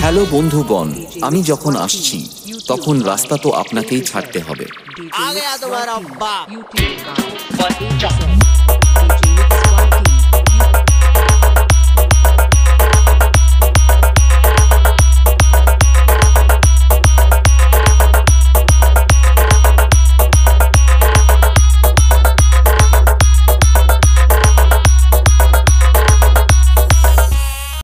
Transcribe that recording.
Hello বন্ধুগণ, আমি যখন আসছি তখন রাস্তা তো আপনাকেই ছাড়তে হবে। आ गया तुम्हारा बाप।